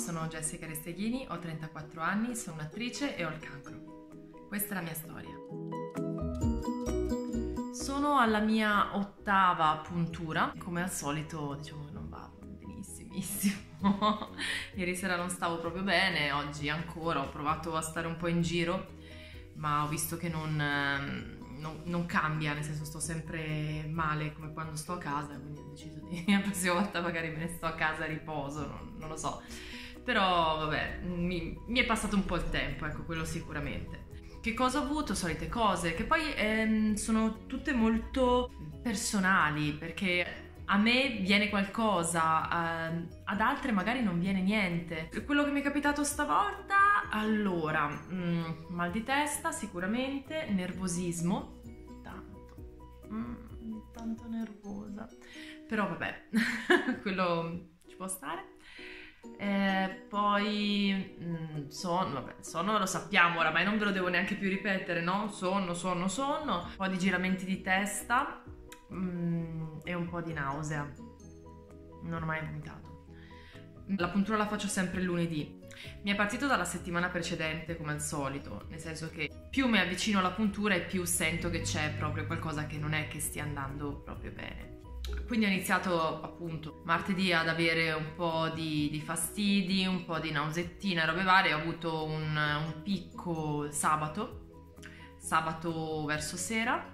sono Jessica Resteghini, ho 34 anni, sono un'attrice e ho il cancro. Questa è la mia storia. Sono alla mia 8ª puntura, come al solito diciamo che non va benissimissimo. Ieri sera non stavo proprio bene, oggi ancora, ho provato a stare un po' in giro, ma ho visto che non cambia, nel senso sto sempre male come quando sto a casa, quindi ho deciso di la prossima volta magari me ne sto a casa a riposo, non lo so. Però vabbè, mi è passato un po' il tempo, ecco, quello sicuramente. Che cosa ho avuto? Solite cose, che poi sono tutte molto personali, perché a me viene qualcosa, ad altre magari non viene niente. Quello che mi è capitato stavolta, allora, mal di testa sicuramente, nervosismo, tanto nervosa, però vabbè, quello ci può stare. Poi sonno lo sappiamo, oramai non ve lo devo neanche più ripetere, no? Sonno, un po' di giramenti di testa e un po' di nausea. Non ho mai vomitato. La puntura la faccio sempre il lunedì. Mi è partito dalla settimana precedente come al solito, nel senso che più mi avvicino alla puntura e più sento che c'è proprio qualcosa che non è che stia andando proprio bene. Quindi ho iniziato appunto martedì ad avere un po' di fastidi, un po' di nausettina, robe varie. Ho avuto un picco sabato verso sera.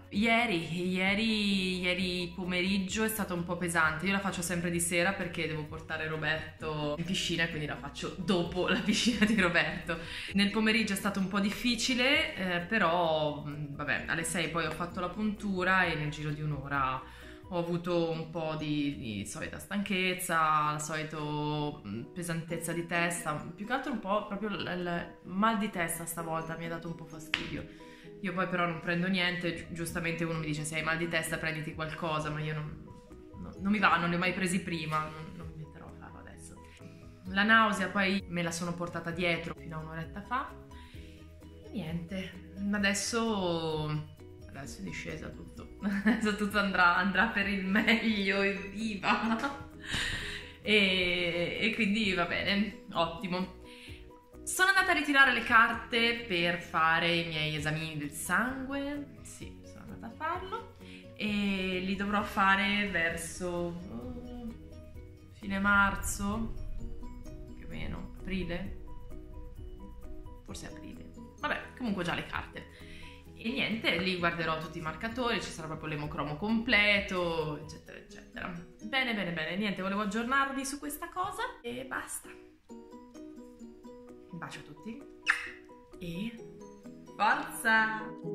Ieri pomeriggio è stato un po' pesante. Io la faccio sempre di sera perché devo portare Roberto in piscina e quindi la faccio dopo la piscina di Roberto. Nel pomeriggio è stato un po' difficile, però vabbè, alle 6 poi ho fatto la puntura e nel giro di un'ora ho avuto un po' di solita stanchezza, la solita pesantezza di testa, più che altro un po' proprio il mal di testa stavolta mi ha dato un po' fastidio. Io poi però non prendo niente, giustamente uno mi dice se hai mal di testa prenditi qualcosa, ma io non mi va, non li ho mai presi prima, non mi metterò a farlo adesso. La nausea poi me la sono portata dietro fino a un'oretta fa e niente, adesso è discesa tutto, adesso tutto andrà per il meglio, evviva! E quindi va bene, ottimo. Sono andata a ritirare le carte per fare i miei esami del sangue, sì, sono andata a farlo e li dovrò fare verso fine marzo, più o meno, aprile, forse aprile, vabbè, comunque già le carte. E niente, lì guarderò tutti i marcatori, ci sarà proprio l'emocromo completo, eccetera, eccetera. Bene, bene, bene, niente, volevo aggiornarvi su questa cosa e basta. Un bacio a tutti e forza!